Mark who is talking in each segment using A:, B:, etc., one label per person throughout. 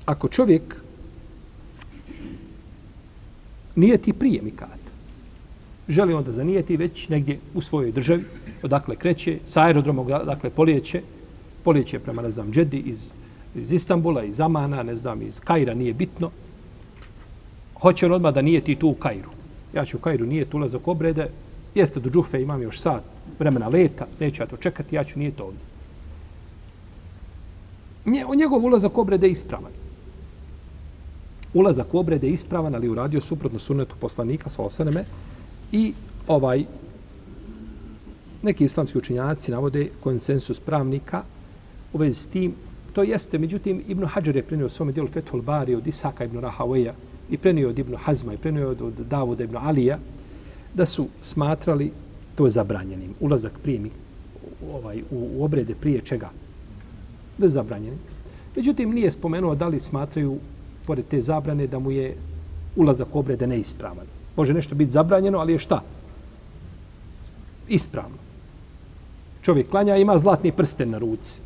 A: ako čovjek nijeti prije mikata, želi onda zanijeti već negdje u svojoj državi, odakle kreće, sa aerodromom, odakle polijeće prema, ne znam, Džedi iz Istanbula, iz Amana, ne znam, iz Kaira, nije bitno. Hoće on odmah da nijeti tu u Kairu. Ja ću u Kairu nijeti ulazak obrede, jeste do Džuhfe, imam još sat vremena leta, neću ja to čekati, ja ću nijeti ovdje. Njegov ulazak obrede je ispravan. Ulazak u obrede je ispravan, ali uradio suprotno sunnetu poslanika, s.a.v. I neki islamski učenjaci navode konsensus pravnika u vezi s tim. To jeste, međutim, Ibn Hadžar je prenio u svome dijelu Fethul Bari od Isaka ibn Rahaveja i prenio od Ibn Hazma i prenio od Davuda ibn Alija, da su smatrali to zabranjenim. Ulazak prije u obrede prije čega? Da je zabranjenim. Međutim, nije spomenuo da li smatraju, pored te zabrane, da mu je ulazak u obrede neispravan. Može nešto biti zabranjeno, ali je šta? Ispravno. Čovjek klanja i ima zlatni prsten na ruci.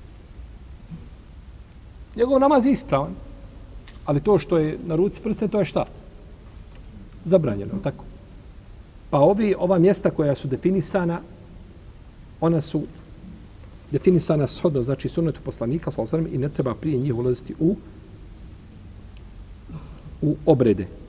A: Njegov namaz je ispravan. Ali to što je na ruci prsten, to je šta? Zabranjeno, tako? Pa ova mjesta koja su definisana, ona su definisana shodno, znači sunnetu poslanika, s.a.v. i ne treba prije njih ulaziti u obrede.